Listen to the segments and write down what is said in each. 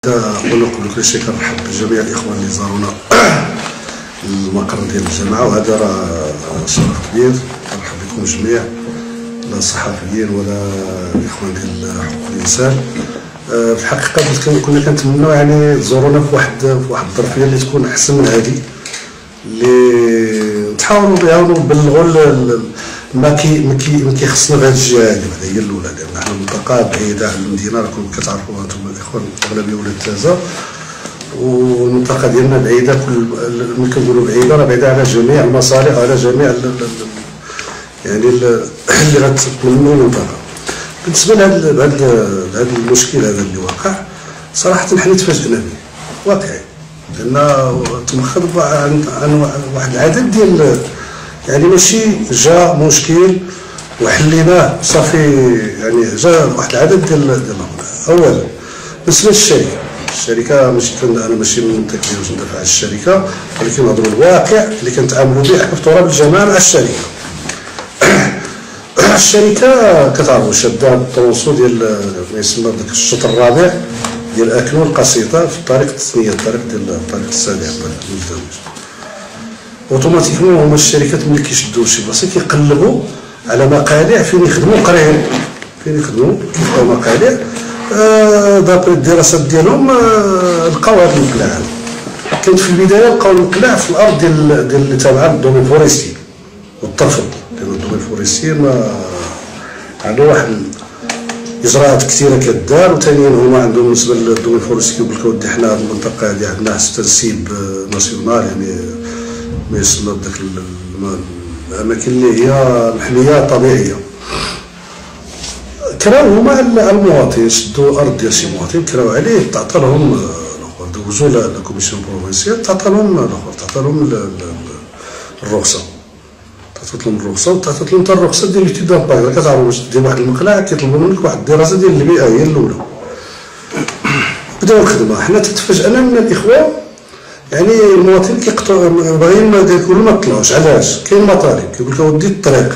أقول كل شيء كنرحب بجميع الإخوان اللي زارونا المقر ديال الجامعة، وهذا راه شرف كبير. كنرحب بكم جميع، لا الصحفيين ولا الإخوان ديال حقوق الإنسان. في الحقيقة كنا كنتمناو يعني تزورونا في واحد الظرفية اللي تكون أحسن من هذه، اللي نتحاولوا بها ونبلغوا ما كيخصنا في هذه الجهه هذه. بعدا هي الاولى، لان حنا منطقه بعيده على المدينه، راكم كتعرفوا انتم الاخوان الاغلبيه ولاد تازه، والمنطقه ديالنا بعيده. ملي كنقولوا بعيده راه بعيده على جميع المصالح وعلى جميع يعني اللي غتتمنوا المنطقه. بالنسبه لهذا المشكل هذا اللي واقع، صراحه حنا تفاجئنا به واقعي، لان تمخض عن واحد العدد ديال يعني ماشي جا مشكل وحليناه صافي، يعني جا واحد العدد ديال الامور. اولا بالنسبه للشركه ماشي انا ماشي من التكبير باش ندافع على الشركه، ولكن نهضروا الواقع اللي كنتعاملوا به حنا في تراب الجماعه مع الشركه. الشركه كتعرفوا شاده الطونسو ديال ما يسمى داك الشوط الرابع ديال اكنون القسيطه في الطريق التسميه، الطريق السابع المزدوج. اوتوماتيكمون هما الشركات ملي كيشدوا شي بلاصه كيقلبوا على مقالع فين يخدموا قريب، فين يخدموا كيلقاو مقالع. دابري الدراسات ديالهم لقاو هاد المقلاع. كانت في البدايه لقاو المقلاع في الارض ديال اللي تابعه للدومين فوريستي، وترفض لان الدومين فوريستي ما عنده واحد اجراءات كثيره كدار. وثانيا هما عندهم بالنسبه للدومين فوريستي كيقول لك اودي حنا هاد المنطقه هادي عندنا تنسيب ناسيونال، يعني ما يسمى بداك الاماكن اللي هي محميه طبيعيه. كراو هما المواطن، شدوا ارض ديال شي مواطن كراو عليه، تعطى لهم الاخر، دوزوا لا كوميسيون بروفينسيال، تعطى لهم الاخر، تعطى لهم الرخصه، تعطات لهم الرخصه، وتعطات لهم حتى الرخصه ديال ليتيود دامباك. كتعرفوا باش دير واحد المقلاع كيطلبوا منك واحد الدراسه ديال البيئه هي الاولى. بداو الخدمه، حنا تفاجئنا من الاخوان، يعني المواطنين باغيين كيقولوا ما طلعوش. علاش؟ كاين مطالب كيقول لك اودي الطريق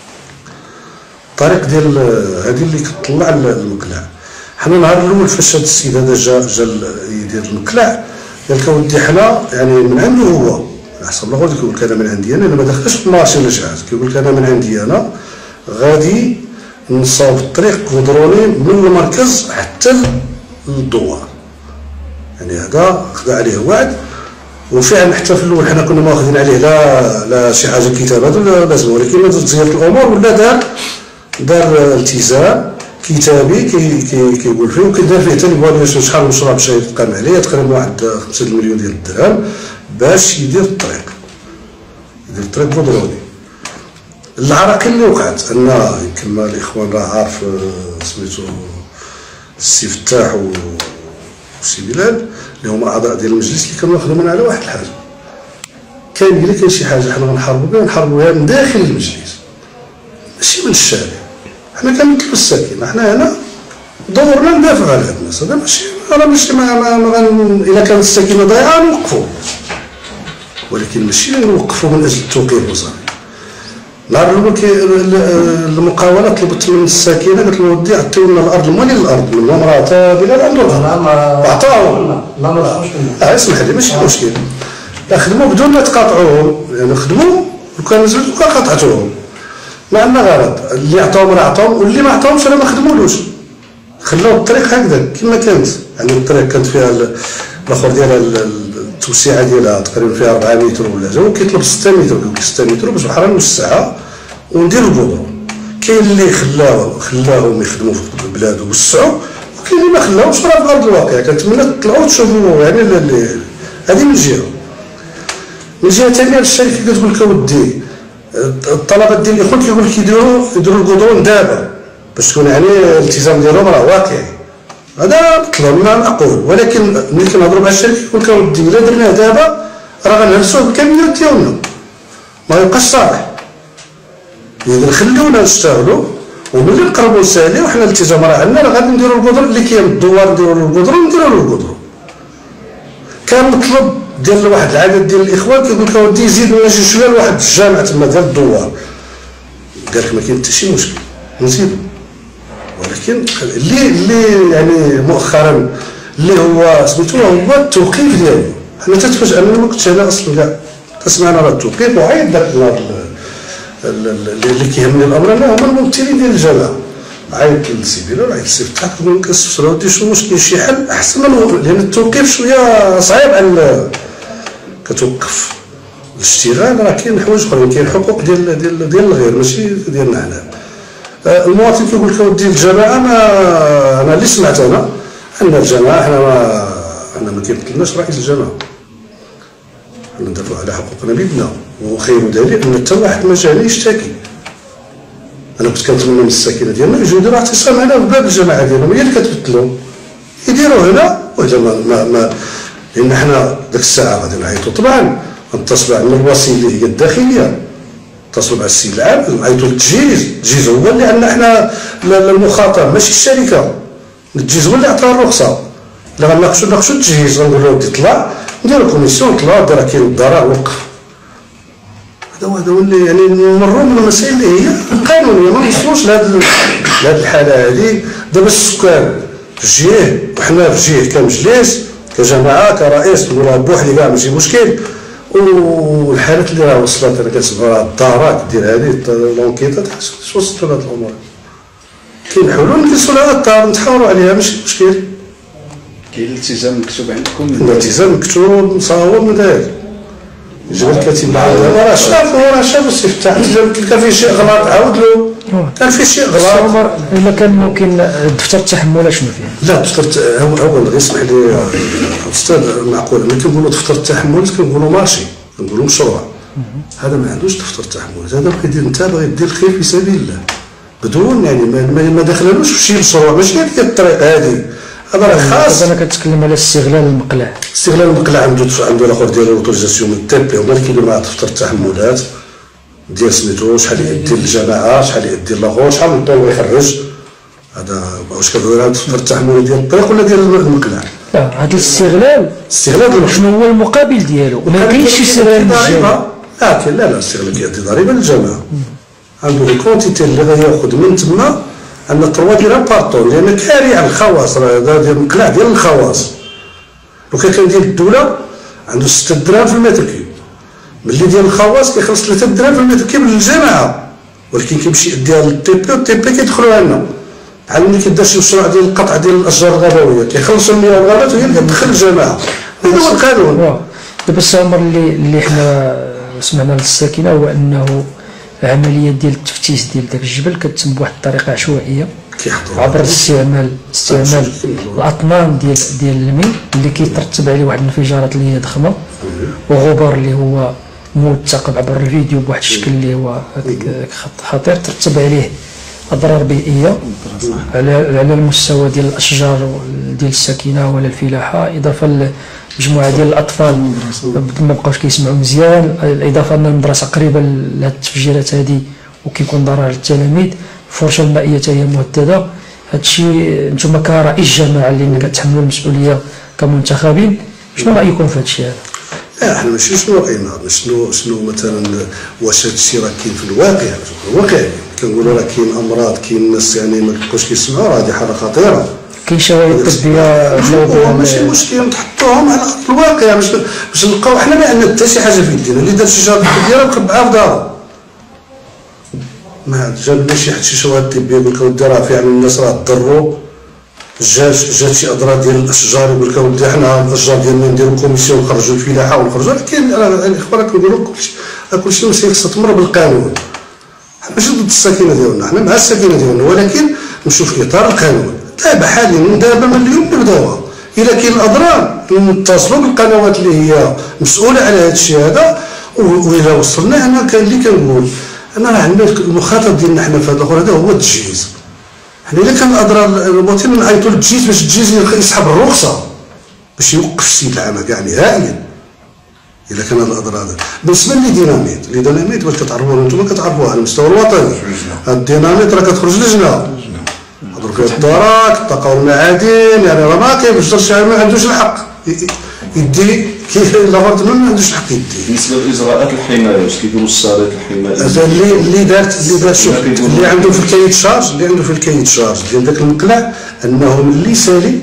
ديال هذه اللي كتطلع المقلاع. حنا النهار الاول فاش هذا السيد هذا جا يدير المقلاع، قال لك اودي حنا يعني من عنده هو، على حسب الاخر كيقول لك انا من عندي انا ما دخلش في المارشي ولا شي حاجه، كيقول لك انا من عندي انا غادي نصاوب الطريق كودروني من المركز حتى للدوار. يعني هذا خدا عليه وعد، وفعلا حتى في الاول حنا كنا ماخذين عليه لا شي حاجه كتابات ولا لازم، ولكن ملي تزيدت الامور ولا دار التزام كتابي كيقول فيه، وكدار فيه حتى ليفاليوشن شحال مشروع باش يتقام عليه، تقريبا واحد 5 مليون ديال الدرهم باش يدير الطريق كودروني. العراقيل اللي وقعت ان يمكن ما الاخوان راه عارف سميتو السي فتاح وسي بلال اللي هما اعضاء ديال المجلس، اللي كانوا يخدمون على واحد الحاجه. كاين شي حاجه حنا غنحاربوا بها من داخل المجلس، ماشي من الشارع. حنا كنطلبوا السكينه، حنا هنا دورنا ندافعوا على هاد الناس. هذا ماشي الا كانت السكينه ضايعه نوقفوا، ولكن ماشي نوقفوا من اجل التوقيف وصافي. نهار الاول المقاوله طلبت من الساكنه، قالت له ودي عطيو لنا الارض، الموالي الارض من مراه بلال عنده الارض، عطاوهم. لا اسمح لي ماشي مشكل، خدموا بدون ما تقاطعوهم، يعني خدموا وكان نزلت قاطعتوهم، ما عندنا غرض. اللي عطاهم راه عطاهم، واللي ما عطاهمش راه ما خدمولوش، خلاو الطريق هكذا كما كانت. يعني الطريق كانت فيها الاخر ديالها التوسعه ديالها تقريبا فيها 4 متر ولا هو كيطلب 6 متر، كيقول لك 6 متر باش بحال نوسعها وندير القدرون. كاين اللي خلاهم يخدموا في البلاد ووسعوا، وكاين اللي ما خلاوش، راه في ارض الواقع. كنتمنى تطلعوا تشوفوا يعني هذه من جهه. من جهه ثانيه الشركه كتقول لك اودي الطلبات ديال الاخوان كيقول لك يديروا القدرون دابا باش تكون يعني الالتزام ديالهم راه واقعي. هذا مطلوب ما معقول، ولكن ملي كنهضروا مع الشركه كيقول لك اودي الا درناه دابا راه غنهرسوه بالكاميرات ديالنا، ما يبقاش صالح. اذا خلونا نشتغلوا، وملي نقربوا نساليو حنا الالتزام راه عندنا، راه غادي نديروا القدر اللي كاين الدوار، نديروا له القدر ونديروا له القدر. كان مطلب ديال واحد العدد ديال الاخوان كيقول لك اودي يزيد لنا شي شويه لواحد الجامع تما ديال الدوار. قال لك ما كاين حتى شي مشكل نزيدو، ولكن اللي يعني مؤخرا اللي هو سميتو هو التوقيف ديالو. حنا تتفاجئ انا ما كنتش انا اصلا كاع تسمعنا راه التوقيف، وعيط داك النهار اللي كيهمني الامر انا هما الممثلين ديال الجماعه. عيط للسي بلال، عيط للسي فتاح، قلت لهم كنستفسر ودي شنو واش كاين شي حل احسن من لان التوقيف شويه صعيب على كتوقف الاشتغال، راه كاين حوايج اخرين، كاين حقوق ديال الغير ماشي ديالنا حنا. المواطن كيقول لك اودي الجماعه انا اللي سمعت انا ان الجماعه حنا ما كيمثلناش رئيس الجماعه، حنا ندافعوا على حقوقنا بيدنا، وخير دليل ان حتى واحد ما جاني يشتكي. انا كنت كنتمنى من الساكنه ديالنا يجيو يديروا اعتصام هنا في باب الجماعه ديالهم، هي اللي كتمثلهم يديروا هنا، والا ما لان حنا ديك الساعه غادي نعيطوا طبعا، نتصلوا على الوسيله اللي هي الداخليه، اتصلوا مع السيد العام نعيطوا للتجهيز هو اللي عندنا حنا المخاطر ماشي الشركه، التجهيز هو اللي عطاها الرخصه. الا غنناقشوا التجهيز غنقول له ودي طلع نديروا كوميسيون طلع راه كاين الضرر وقف. هذا هو اللي يعني نمروا من المسائل اللي هي قانونيه، ما نوصلوش لهذه الحاله هذه. دابا السكان في جهه وحنا في جهه كمجلس كجماعه كرئيس نقولها بوحدي كاع ماشي مشكل، والحالات اللي راه وصلت انا كنسمعوا راه الدارات ديال هذه لونكيطات اش وصلتوا لهاد الامور. كاين حلول نجلسوا لها الدار نتحاوروا عليها ماشي مشكل. كاين الالتزام مكتوب عندكم؟ الالتزام مكتوب مصاوب مداير جبل الكاتب مع راه شاف السي فتاح كان فيه شي غلط عاود له، كان فيه شي غلط. الا كان ممكن دفتر التحمل شنو فيه؟ لا دفتر هو غير اسمح لي استاذ معقول ملي كنقولوا دفتر التحمل كنقولوا مارشي، كنقولوا مشروع. هذا ما عندوش دفتر التحمل، هذا بغى يدير انت باغي دير الخير في سبيل الله بدون يعني ما دخلناش في شي مشروع ماشي هذيك الطريقه هذه. هذا راه خاص. انا كنتكلم على استغلال المقلع. استغلال المقلع عنده الاخر ديال الاوتوريزاسيون من التيبي، هما اللي كيديروا مع دفتر التحملات ديال سميتو شحال يدي للجماعه شحال يدي لاخر شحال من طول يخرج. هذا واش كتقول دفتر التحمل ديال الطريق ولا ديال المقلع؟ لا هذا الاستغلال شنو هو المقابل ديالو؟ ما كاينش شي استغلال ضريبه. لا الاستغلال كيعطي ضريبه للجماعه، عنده لي كونتيتي اللي غياخذ من تما ان 3 ديال بارطون لان كاري على الخواص، راه هذا ديال المقلع ديال الخواص. لو كان ديال الدوله عنده 6 دراهم في المتر كيوب، ملي ديال الخواص كيخلص 3 دراهم في المتر كيوب للجماعه، ولكن كيمشي يديها للتيبي والتيبي كيدخلوا عندنا بحال ملي كيدير شي مشروع ديال القطع ديال الاشجار الغابويه كيخلصوا المياه والغابات وهي اللي كتدخل الجماعه. هذا هو القانون. دابا الامر اللي حنا سمعنا للساكنه هو انه العمليات ديال التفتيش ديال داك الجبل كتتم بواحد الطريقه عشوائيه عبر استعمال الاطنان ديال الماء اللي كيترتب عليه واحد الانفجارات اللي هي ضخمه وغبار اللي هو موثق عبر الفيديو بواحد الشكل اللي هو خطير، ترتب عليه اضرار بيئيه على المستوى ديال الاشجار ديال الساكنه ولا الفلاحه، اضافه لمجموعه ديال الاطفال ما بقاوش كيسمعوا مزيان، الاضافه ان المدرسه قريبه لهاد التفجيرات هذه وكيكون ضرر للتلاميذ، الفرشه المائيه حتى هي مهدده. هادشي نتوما كرئيس جماعه اللي كتحملوا المسؤوليه كمنتخبين شنو رايكم في هادشي هذا؟ لا حنا ماشي شنو راينا، شنو مثلا واش هادشي راه كاين في الواقع كنقولوا راه كاين امراض كاين ناس يعني ما كيبقاوش كيسمعوا، راه هذه حاله خطيره. كاين شواهد طبيه ماشي مشكل نحطوهم على ارض الواقع باش نلقاو حنا ما عندنا حتى شي حاجه في يدينا، اللي دار شي شهاده طبيه مخبعها في دارو ما جاب شي شواهد طبيه يقول لك اودي راه فعلا الناس راه تضروا، جات شي اضرار ديال الاشجار يقول لك اودي حنا الاشجار ديالنا نديروا كوميسيون نخرجوا الفلاحه ونخرجوا، ولكن الاخبار كنقولوا كلشي مسائل خصها تمر بالقانون. حنا ماشي ضد الساكنه ديالنا، حنا مع الساكنه ديالنا، ولكن نمشيو في اطار القانون. دابا حاليا من دابا من اليوم نبداوها، الا كاين الاضرار نتصلوا بالقنوات اللي هي مسؤوله على هذا الشيء هذا، واذا وصلنا انا كان اللي كنقول انا راه عندنا المخاطر ديالنا حنا في هذا الاخر هذا هو التجهيز. حنا الا كان الاضرار المواطن نعيطوا للتجهيز باش التجهيز يسحب الرخصه باش يوقف السيد العام كاع نهائيا الا كان هذا الاضرار. بالنسبه للديناميت باش كتعرفوها نتوما كتعرفوها على المستوى الوطني، هاد الديناميت راه كتخرج لجنه هضروا فيها الدرك الطاقه والمعادن، يعني راه ما كيفجرش ما عندوش الحق يدي كيف لاغارت ما عندوش الحق يدي. بالنسبه لاجراءات الحمايه واش كيديروا الصالات الحمايه اللي دارت شوف اللي عنده في الكايت شارج ديال داك المقلع انه ملي سالي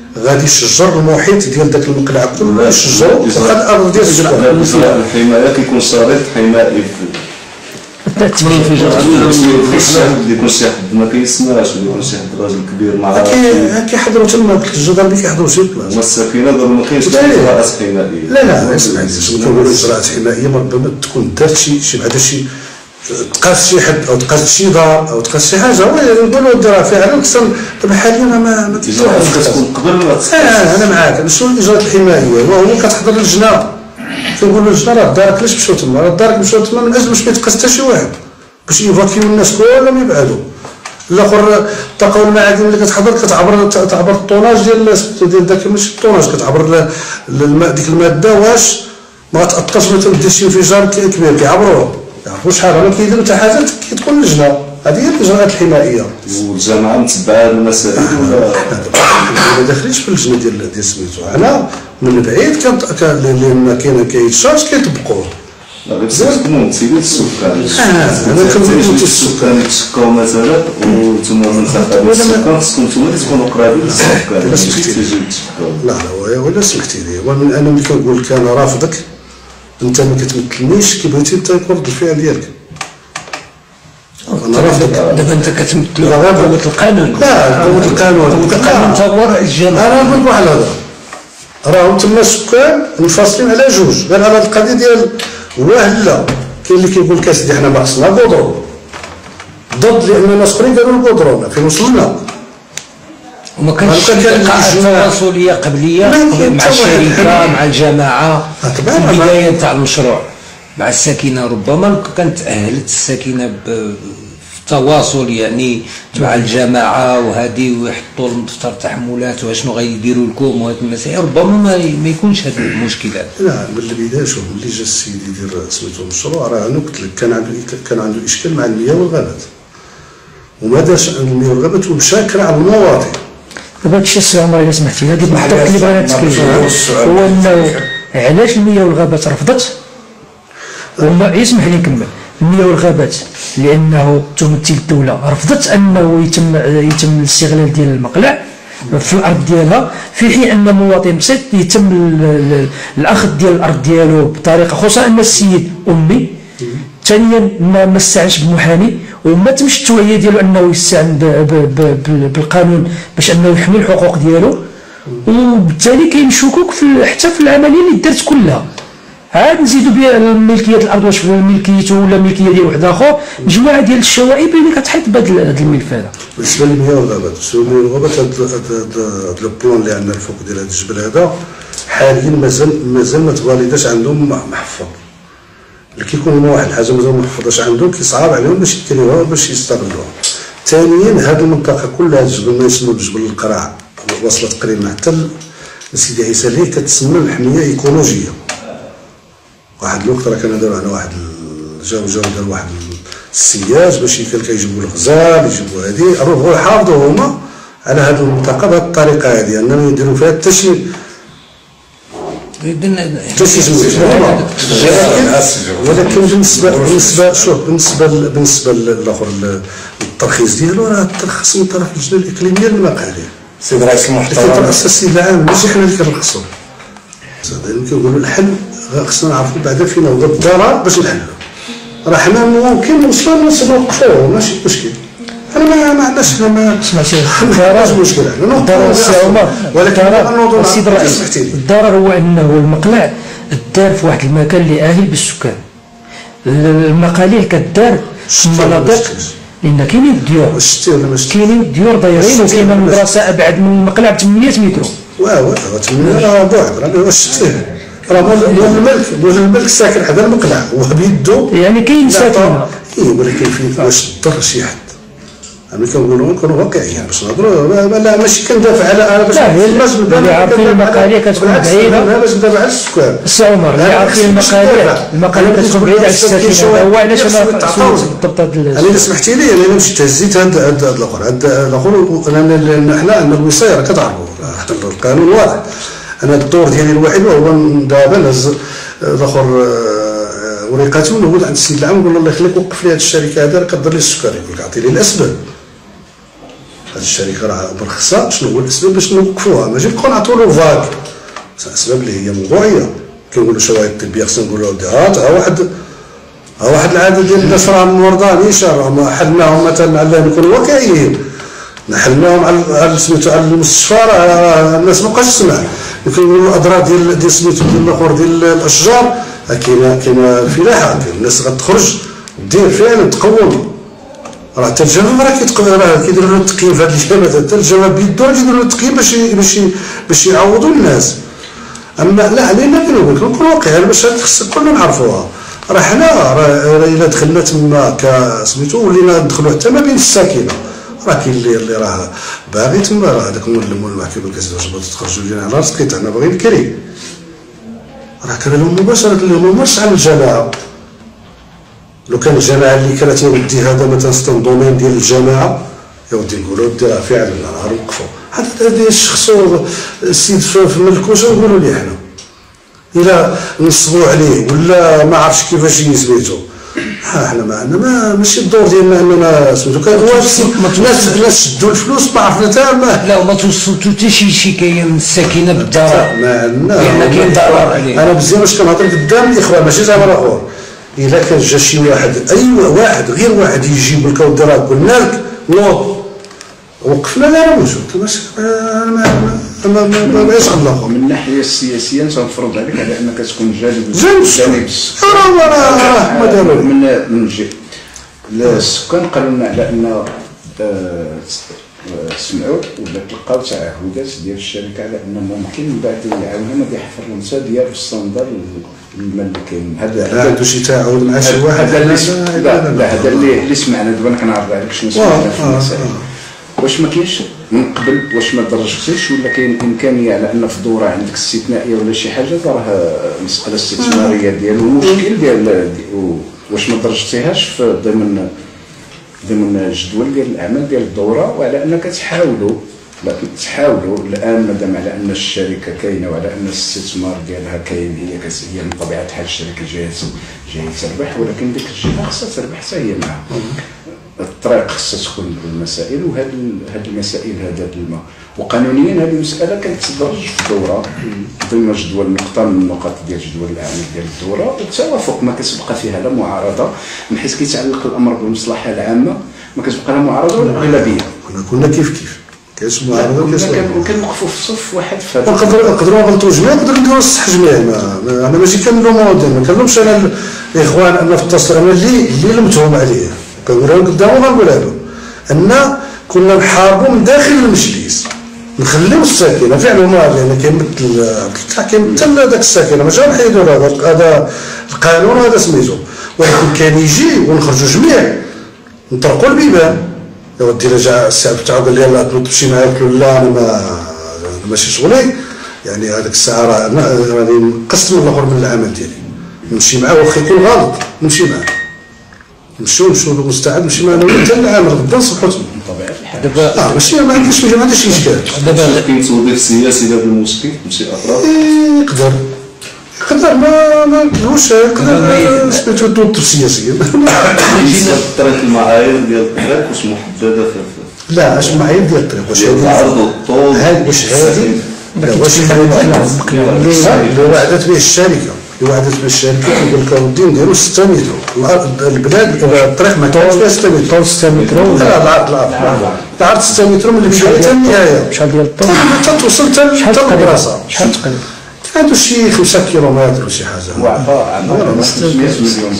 غادي يشجر المحيط ديال ذاك المقلع كله، يشجروا فقط الارض ديال السكان. الحمايه كيكون شريط حمائي التمشي في جرة اللي يكون شي حد ما كيسمعش، ولا يكون شي حد راجل كبير ما عارفش كيحضروا تما قلت الجدر اللي كيحضروا شي بلاصه. والسفينه دابا ما كاينش اجراءات حمائيه. لا اسمعني، كنقولوا اجراءات حمائيه ربما تكون دارت شي بعدا شي تقاس شي حد او تقاس شي دار او تقاس شي حاجه، نقولوا ديرها فعلا. دابا حاليا ما كتكون قبل انا معاك. شنو الاجراءات الحمائيه؟ وهو كتحضر اللجنه، كنقولوا اللجنه راه دارك علاش مشاو تما؟ راه دارك مشاو تما من اجل باش ما يتقاس حتى شي واحد، باش يفاكيو الناس كلهم يبعدوا. الاخر الطاقه والمعادن اللي كتحضر تعبر الطوناج ديال داك، ماشي الطوناج، كتعبر ديك الماده واش ما تاثرش مثلا دير شي انفجار كبير، كيعبروها يعرفوا شحال ما كيديروا حتى حاجه، كتكون اللجنه. هذه هي الاجراءات الحمائيه. والجامعه متبعه هذه المسائل ولا ما داخلينش في اللجنه ديال سميتو. انا من بعيد لان كاين كيتشارج كيطبقوه. لا غير ممثلين السكان. انا كنقول السكان يتشكاو مثلا وانتم من خطاب السكان خصكم نتوما اللي تكونوا قرابين للسكان باش تيجيو يتشكاو. لا ولا سمحتي لي، انا ملي كنقول لك انا رافضك انت ما كتمثلنيش كي بغيتي انت يكون رد الفعل ديالك. انا رافضك دابا انت كتمثل قوة القانون. لا قوة القانون انت وراء الجماعة. انا نقول لك واحد الهضره، راهم تما السكان منفصلين على جوج، غير على القضيه ديال واه لا. كاين اللي كيقول لك اسيدي حنا ما خصنا كودرون ضد، لان الناس اخرين قالوا الكودرون فين وصلنا. وما كانش لقاءات تواصليه قبليه مع الشركه مع الجماعه في البدايه تاع المشروع مع الساكنه؟ ربما كانت تاهلت الساكنه تواصل يعني مع الجماعه وهذه، ويحطوا المدفتر تحملات وشنو غيديروا لكم وهذه المسائل، ربما ما يكونش هذه المشكلات. لا من البدايه شوف، ملي جا السيد يدير سميتو المشروع، راه انا قلت لك كان عنده اشكال مع المياه والغابات، وما دارش المياه والغابات ومشى على المواطن. دابا هادشي السي عمر الا سمحتي، هذه النقطه اللي بغينا نتكلموا هو انه علاش المياه والغابات رفضت، وما يسمح لي نكمل. المياه والغابات لانه تمثل الدوله رفضت انه يتم الاستغلال ديال المقلع في الارض ديالها، في حين ان مواطن بسيط يتم الاخذ ديال الارض ديالو بطريقه، خصوصا ان السيد امي. ثانيا ما استعنش بمحامي، وما تمش التوعيه ديالو انه يستعن بالقانون باش انه يحمي الحقوق ديالو، وبالتالي كاين شكوك حتى في العمليه اللي دارت كلها. عاد نزيدوا بها ملكيه الارض، واش ملكيته ولا ملكيه ديال واحد اخر، مجموعه ديال الشوائب اللي كتحيط بهذا الملف هذا. بالنسبه للمياه والغابات، هذا البلان اللي عندنا الفوق ديال هذا الجبل هذا حاليا مازال ما تفاليداش عندهم محفظ. اللي كيكون واحد الحاجه مازال ما محفظاش عندهم كيصعب عليهم باش يديروها باش يستغلوها. ثانيا هذه المنطقه كلها الجبل ما يسمى بجبل القراع، وصلت تقريبا حتى لسيدي عيسى ليه كتسمى محميه ايكولوجيه. واحد الوقت راه كانوا داروا على واحد جاو داروا واحد السياج باش كيجيبوا الغزال يجيبوا هذه، بغاو يحافظوا هما على هذه المنطقه بهذه الطريقه هذه، انهم يديروا فيها حتى شي ولكن بالنسبه للاخر الترخيص ديالو راه الترخيص من طرف اللجنه الاقليميه للمقاليد. سيد الرئيس المحترم، الترخيص السيد العام ماشي حنا اللي كنرخصوا. كنقولوا الحل خصنا نعرفوا بعدا فين هو الضرر باش نحلوا. راه حنا ممكن نوصلوا نوقفوه ماشي مشكل. انا ما عندناش حنا ما سمعتي الضرر مشكل، الضرر السي عمر، ولكن السيد الرئيس الضرر هو انه المقلع دار في واحد المكان اللي اهل بالسكان. المقاليع كدار في مناطق لان كاينين الديور دايرين، وكاينه المدرسه ابعد من المقلع ب 800 متر. واه 800 راه بعد، راه واش شفتيه، راه مول الملك ساكن حدا المقلع وبيدو يعني كاين ساكنه. ولكن في واش تضر شي حد. انا كنقولوا نكونوا واقعيين باش نهضروا، لا ماشي كندافع على باش اللي عارفين المقاليع كتكون بعيده باش ندافع على السكان. السي عمر اللي عارفين المقاليع كتكون بعيده على الساكنه، هو علاش انا بالضبط انا اذا سمحتي لي انا مشيت هزيت هذا الاخر حنا عندنا الوصايه كتعرفوا القانون واضح. انا الدور ديالي الوحيد هو دابا نهز الاخر ورقته ونقول عند السيد العام نقول له الله يخليك وقف لي هذه الشركه هذه راه كدير لي السكر، يقول لك عطيني الاسباب. هذه الشركه راه مرخصه. شنو هو الاسباب باش نوقفوها؟ ماشي نبقاو نعطيو له فاك اسباب اللي هي موضوعيه. كنقولوا الشواهد الطبيه خصنا نقولوا ها واحد العدد ديال الناس راهم مرضى راهم حلناهم مثلا على يكونوا واقعيين، نحلناهم على سميتو على المستشفى راه الناس مابقاش تسمع. كنقولوا الاضرار ديال سميتو ديال الاخر ديال الاشجار كاينه الفلاحه، الناس غتخرج دير فعلا تقوم. راه حتى الجماعه راه كيديروا له التقييم في هذه الجامعات، حتى الجماعه بيدو كيديروا له التقييم باش يعوضوا الناس. اما لا علينا كنقول نكونوا واقعيين باش كلنا نعرفوها. راه حنا راه الا دخلنا تما كسميتو ولينا ندخلوا حتى ما بين الساكنه، راه كاين اللي راه باغي تما، راه هذاك مول المحكمه كيسير واش بغيتو تخرجوا لينا على راسك حنا باغيين الكريم، راه كان لهم مباشره لهم مش على الجماعه. لو كان الجماعه اللي كانت يا ودي هذا مثلا ستون دومين ديال الجماعه يا ودي نقولوا ودي راه فعلا راه نوقفوا هذا الشخص السيد في ملكوش نقولوا ليه حنا الا نصبوا عليه ولا ما عرفتش كيفاش سميتو. حنا ما عندنا ماشي الدور ديالنا اننا سميتو كان الناس شدوا الفلوس ما عرفنا حتى ما لا ما توصلتو حتى شي شكايه من الساكنه بالضرر ما عندنا لان كاين ضرر عليه. انا بزاف واش كنهضر قدام الاخوان ماشي زعما الاخر. الا كان جا شي واحد اي واحد غير واحد يجيب لك ودي راه قلنا لك نوض وقفنا لا موجود ما بغاش الله. من الناحيه السياسيه تنفرض عليك على انك تكون جانب من جهه السكان قالوا لنا على ان سمعوا ولا تلقاو تعهدات ديال الشركه على ان ممكن من بعد العام هذا يحفر المسا ديال الصندر المال اللي كاين. هذا عنده شي تعهد مع شي واحد؟ هذا اللي سمعنا دابا كنعرض عليك شنو سمعنا في المسائل. واش ما كاينش من قبل واش ما درجتيش ولا كاين امكانيه على ان في دوره عندك استثنائيه ولا شي حاجه راه مساله استثماريه ديال المشكل ديال واش ما درجتيهاش في ضمن جدول ديال الاعمال ديال الدوره وعلى انك تحاولوا الان مادام على ان الشركه كاينه وعلى ان الاستثمار ديالها كاين هي من طبيعه الحال الشركه جايه تربح ولكن ديك الجهه خصها تربح حتى هي معها. الطريق خصها تكون بالمسائل وهاد المسائل هذا الماء وقانونيا هذه المساله كانت تدرج في الدوره ضمن جدول نقطه من النقاط ديال جدول الاعمال ديال الدوره والتوافق ما كتبقى فيها لا معارضه من حيث كيتعلق الامر بالمصلحه العامه ما كتبقى لا معارضه ولا اغلبيه. كنا كيف كاش معارضه كنوقفوا في صف واحد في هذا نقدروا نغلطوا جميع نقدروا نديروا الصح جميع. انا ماشي كنلوموا ما كنلومش انا الاخوان ان في التصل انا اللي لمتهم عليه كنقولها قدامه غنقولها له ان كنا نحاربوا من داخل المجلس نخليو الساكنه فعلا ما لان كيمثل كيمثل هذاك الساكنه ماشي نحيدوا هذا القانون هذا سميتو ولكن كان يجي ونخرجوا جميع نطرقوا البيبان يا ودي الا جا الساعه تاعو قال لي يلاه تمشي معايا قلت له لا انا ماشي شغلي يعني هذيك الساعه راني نقسم الاخر من العمل ديالي نمشي معاه واخا يكون غلط نمشي معاه نمشيو مستعد نمشي معنا حتى العام غدا نصبحوا تما بطبيعه الحال. دابا ماشي ما عنديش اشكال. دابا كاين توظيف سياسي دابا المشكل ماشي اطراف يقدر ما نقولوش يقدر سميتو توظيف سياسيا. طريقه المعايير ديال الطريق واش محدده في لا اش المعايير ديال الطريق واش عرضوا الطول واش هذه واش اللي وعدت به الشركه كيقول لك اودي نديروا 6 متر البلاد الطريق ما كانش فيها 6 متر طول 6 متر لا العرض 6 متر من البدايه حتى النهايه. شحال ديال الطول؟ حتى توصل حتى المدرسه شحال تقريبا؟ عنده شي 5 كيلومتر وشي حاجه وعطاء 500 مليون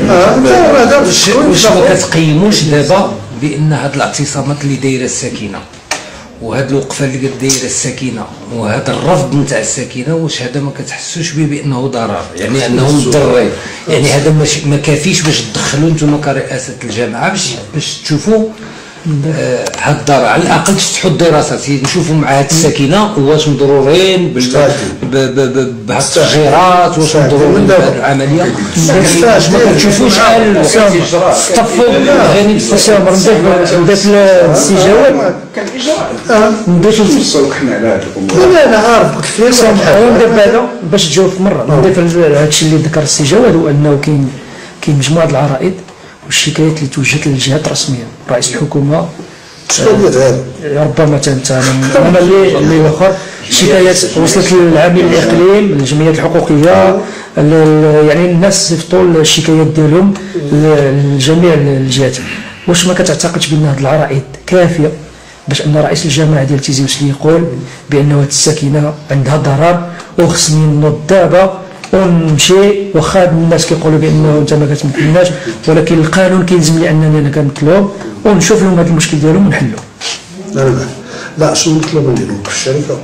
باش واش ما كتقيموش دابا بان هاد الاعتصامات اللي دايره الساكنه وهاد الوقفه اللي دايره الساكنه وهذا الرفض نتاع الساكنه واش هذا ما كتحسوش به بانه ضرر يعني انه مضرين يعني هذا ما كافيش باش تدخلوا نتوما كرئاسه الجامعه باش تشوفوا هاد الضرر على الاقل تفتحوا الدراسات نشوفوا مع هاد الساكنه واش مضرورين بهاد التغييرات واش مضرورين بهاد العمليه واش ما كتشوفوش شحال صطفوا غير بدات الاستجابات كان اجراء ندير نوصلوا حنا على هاد الامور. انا عارف قلت لك دابا هذا باش تجاوب في مره نضيف هذا الشيء اللي ذكر السي جواد هو انه كاين مجموعه العرائض والشكايات اللي توجهت للجهات الرسميه رئيس الحكومه شنو هذا؟ ربما انا اللي واخا شكايات وصلت للعامل الاقليم للجمعيات الحقوقيه يعني الناس صيفطوا الشكايات ديالهم لجميع الجهات. واش ما كتعتقدش بان هذه العرائض كافيه باش ان رئيس الجماعه ديال تيزي وسلي يقول بان هذه الساكنه عندها ضرر وخصني نوض دابا ونمشي واخا الناس كيقولوا بانه انت ما كتمثلناش ولكن القانون كيلزمني انني انا كنمثلهم ونشوف لهم هذا المشكل ديالهم ونحلوه. لا شنو المطلوب نديرو في الشركه؟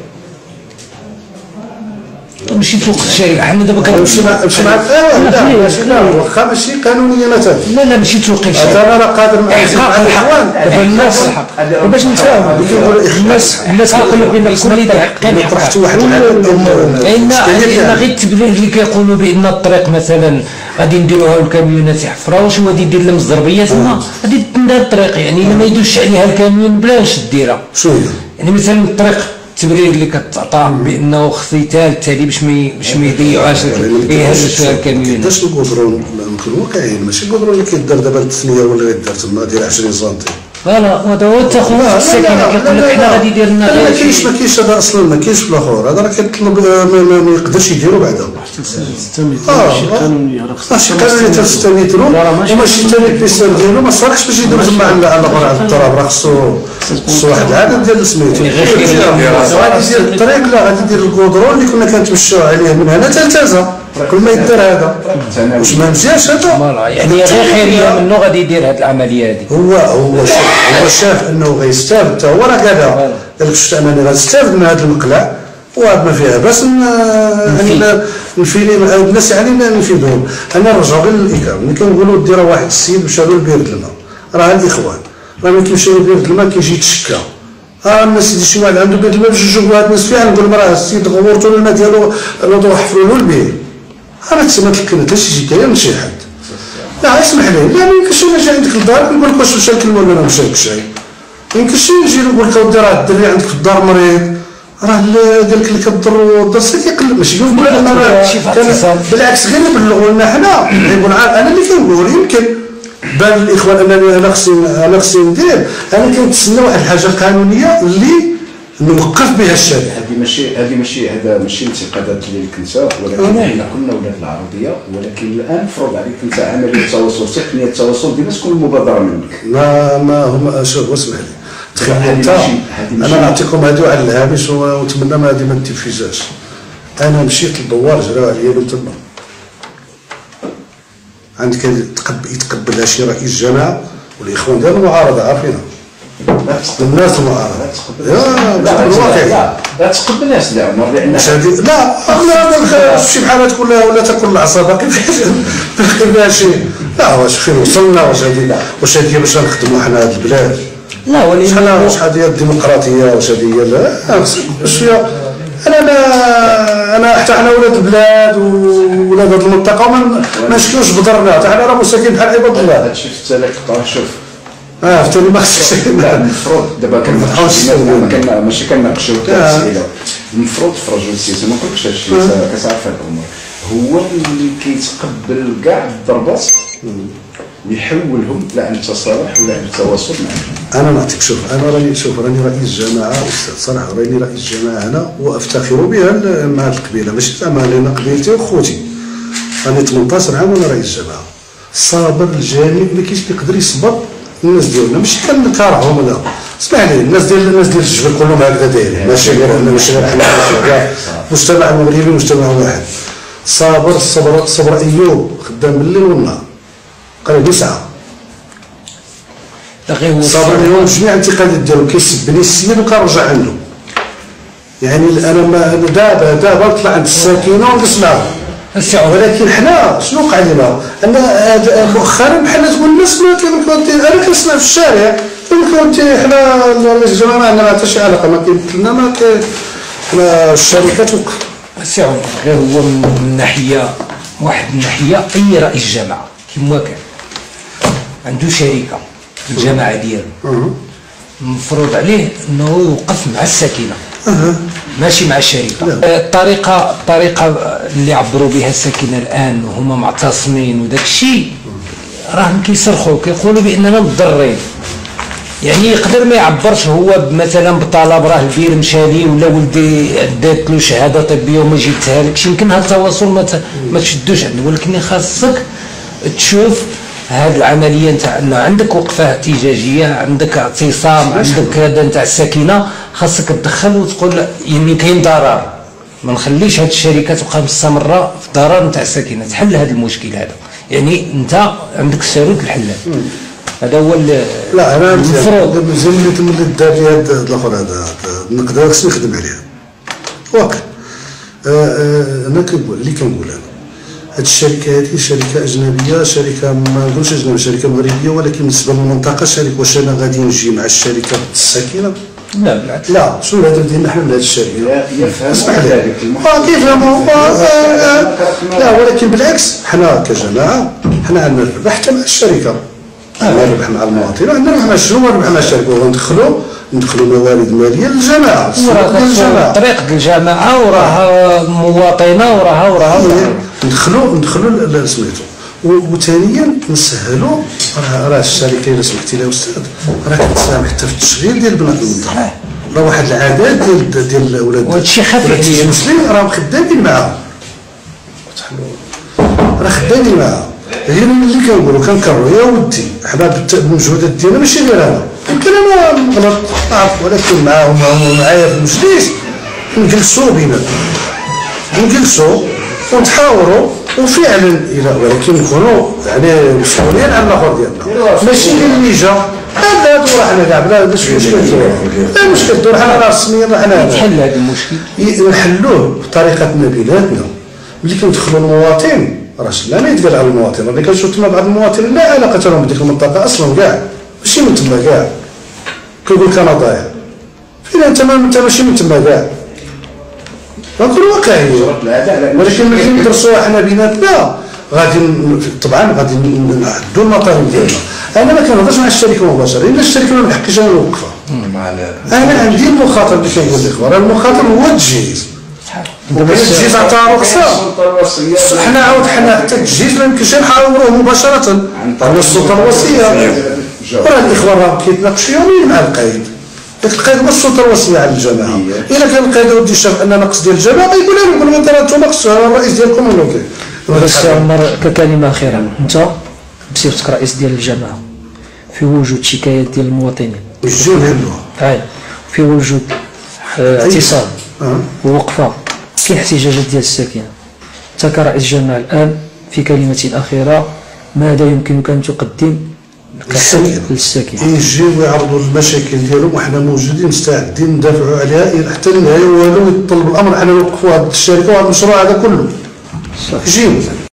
ماشي توقف الشركه حنا دابا كنمشي مع لا واخا ماشي قانونيا مثلا لا ماشي توقف الشركه انا راه قادر مع الاخوان دابا الناس باش نتفاهموا الناس كيقولوا بان كل حقين حط واحد لان غير التبرير اللي كيقولوا بان الطريق مثلا غادي نديروها الكاميونات يحفرها واش هو غادي يدير لهم الزربيه تما غادي تندار الطريق يعني ما يدوش عليها الكاميون بلاش ديرها شنو هي يعني مثلا الطريق التبرير اللي كتعطى بانه خصني التالي باش ما يضيعوهاش يهزوا فيها الكاميون. باش الكودرون يمكن واقعيين ماشي الكودرون اللي كيدار دابا التثنيه ولا غيدار تما ديال 20 سنتيم. فوالا هذا هو التخوف الساكنه كيقول لك حنا غادي يدير لنا غير ما كاينش هذا اصلا ما كاينش في الاخر هذا راه كيطلب ما يقدرش يديرو بعدا. 6 متر ماشي قانوني راه ماشي قانوني حتى 6 متر وماشي حتى البيسان ديالو ما صالحش باش يدير تما على التراب راه خصو واحد العدد ديال سميتو غادي يدير الطريق لا غادي يدير الكودرون اللي كنا كنتمشاو عليه من هنا حتى لتازا كل ما يدير هذا واش ما مزيانش هذا يعني غير خيريه منه غادي يدير هذه العمليه هذه. هو شاف انه غيستافد حتى هو راه قالها قال لك شفت انني غنستافد من هذا المقلع وهذا ما فيها باس نفيني الناس يعني نفيدهم. انا نرجعوا غير للايكام ملي كنقولوا ديروا واحد السيد مشى له لبيرد الماء راه الاخوان راه ملي كيمشي لبيرد الماء كيجي يتشكى الناس شي واحد عنده بيرد الماء باش يشوفوا هاد الناس فيها نقول لهم راه السيد غورتوا له الماء ديالو نوضوا حفروا له البير راه تسمى تلكنت شي حكايه من شي حد. لا اسمح لي لا ما يمكنش انا جاي عندك للدار نقول لك واش مشى الكلمه ولا ما مشاكش ما يمكنش نجي نقول لك اودي راه الدري عندك في الدار مريض راه قال لك اللي كضر الدرس كيقلب ماشي يقول انا بالعكس غير يبلغوا لنا حنا يقول انا اللي كنقول يمكن بان الاخوان انني انا خصني ندير انا كنتسنى واحد الحاجه قانونيه اللي نوقف بها الشارع. هذه ماشي انتقادات اللي كنت ولكن حنا كنا ولاد العربيه ولكن الان فرض عليك انت عمليه تواصل تقنيه التواصل ديما تكون المبادره منك. ما هم شوف اسمح لي تخيل انا نعطيكم هذه على الهامش ونتمنى ما هذه ما تنفذاش. انا مشيت للدوار جراو عليا من تما عندك يتقبلها شي رئيس جماعه والاخوان ديال المعارضه عارفينها الناس المعارضه لا تقبلهاش لا عمر لان لا شي بحال تكون ولا تكون العصابه كيف فيها شي لا واش فين وصلنا واش هذه باش نخدموا حنا هذه البلاد لا ولكن شحال هي الديمقراطيه واش هذه هي واش فيها انا حتى حنا ولاد البلاد وولاد هذه المنطقه وما نشكيوش بضرنا حتى حنا راه مساكين بحال عباد الله. هادشي في التالي شوف فتولي ما خصكش لا المفروض دابا ماشي كنناقشوا الاسئله المفروض في رجل السياسي ما نقولكش هادشي كتعرف هاد الامور هو اللي كيتقبل كاع الضربات ويحولهم لا عن التصالح ولا عن التواصل معك. انا نعطيك شوف انا راني رئيس جماعه استاذ صراحه راني رئيس جماعه هنا وافتخر بها مع القبيله ماشي زعما لان قبيلتي وخوتي راني 18 عام وانا رئيس جماعه صابر الجانب ما كاينش اللي يقدر يصبر الناس ديالنا ماشي كنكرههم ولا اسمح لي الناس ديال الجبل كلهم هكذا دايرين ماشي غير حنا مجتمع مغربي مجتمع واحد صابر صبر ايوب خدام بالليل والنهار قريب ساعه صابر اليوم جميع الانتقادات ديالو كيسبني السيد وكنرجع عنده يعني انا دابا نطلع عند الساكنه ونسمعها ولكن حنا شنو وقع لنا ان مؤخرا بحال تقول الناس انا كنسمع في الشارع كنت حنا الجماعه ما عندنا حتى شي علاقه ما كيمثلنا ما الشركات وقف السي عمر غير هو من ناحيه واحد الناحيه اي رئيس جماعه كما كان عنده شركه في الجماعه ديالو المفروض عليه انه يوقف مع الساكنه ماشي مع الشركه. الطريقه اللي عبروا بها الساكنه الان وهما معتصمين وداك الشيء راهم كيصرخوا كيقولوا باننا مضرين يعني يقدر ما يعبرش هو مثلا بطلب راه البير مشالي ولا ولدي دات له شهاده طبيه وما جبتها لكش، يمكن هذا التواصل ما تشدوش عنده، ولكن خاصك تشوف هذه العمليه نتاع انه عندك وقفه احتجاجيه، عندك اعتصام، عندك هذا نتاع الساكنه، خاصك تدخل وتقول يعني كاين ضرر، ما نخليش هذه الشركه تبقى مستمره في ضرر نتاع الساكنه، تحل هذا المشكل هذا، يعني انت عندك الشروط الحلال. هذا هو لا انا المفروض زميلتي اللي دار لي هذا الاخر هذا نقدر خصني نخدم عليها واقع. انا كنقول انا هذه الشركه هذه شركه اجنبيه، شركه ما نقولش اجنبيه، شركه مغربيه، ولكن بالنسبه للمنطقه شركه. واش انا غادي نجي مع الشركه الساكنه؟ لا بالعكس، لا شنو الهدف ديالنا حنا من هذه الشركه؟ اسمح لي كيفهموا لا، ولكن بالعكس حنا كجماعه حنا عندنا الربح حتى مع الشركه، عندنا الربح مع المواطن وعندنا الربح مع شنو الربح مع الشركه، وندخلوا موارد ماليه للجماعه، طريق الجماعه وراها مواطنه وراها ندخلوا سميتو. وثانيا نسهلوا راه الشركه الا سمحتي لها استاذ راه كتساهم حتى في التشغيل ديال بنات المنطقه، راه واحد العدد ديال الاولاد وهادشي خفيف عليا المسلمين راهم خدامين معاهم، راه خدامين معاهم. هي اللي كنقولوا كنكرروا يا ودي حنا بالمجهودات ديالنا ماشي غير انا، يمكن انا نغلط نعرف، ولكن معاهم معايا في المجلس نجلسوا بيناتنا، نجلسوا ونتحاوروا وفعلا الى، ولكن نكونوا يعني مسؤولين على الاخر ديالنا، ماشي اللي جا هذا دور حنا كاع بلا مشكل. لا مشكل دور حنا رسميا حنا يتحل هذا المشكل، نحلوه بطريقتنا بيناتنا. ملي كندخلوا المواطن راه لا ما يتقال على المواطن، راني كنشوف تما بعض المواطنين لا علاقه لهم بديك المنطقه اصلا كاع، ماشي من تما كاع، كيقول لك انا ضايع فين انت ماشي من تما كاع، نكون واقعيين. ولكن ملي ندرسوها حنا بيناتنا غادي طبعا غادي نعدوا المطالب ديالنا. انا ما كنهضرش مع الشركه مباشره، الا الشركه ما بحقيش انا نوقفها، انا عندي المخاطر اللي كيقول الاخوان، المخاطر هو التجهيز. التجهيز عطاه رخصه، حنا حتى التجهيز ما يمكنش نحاوروه مباشره على السلطه الوصيه. راه الاخوان راهم كيتناقشوا يوميا مع القايد، داك القايد هو السلطه الوصيه على الجماعه. الا كان القايد ودي شاف ان نقص ديال الجماعه يقول لهم انت راه انتم نقصوا على الرئيس ديالكم ولا كيف. بس عمر ككلمه اخيره، انت بصفتك رئيس ديال الجماعه في وجود شكايات ديال المواطنين يجيو نحلوها، في وجود اعتصام ووقفه كاين احتجاجات ديال الساكنه، انت كرئيس جماعه الان في كلمه اخيره ماذا يمكنك ان تقدم للساكنه؟ يجيو ويعرضوا المشاكل ديالهم وحنا موجودين مستعدين ندافعوا عليها حتى النهايه، والو يطلب الامر حنا نوقفوا هذه الشركه وهذا المشروع هذا كله. يجيو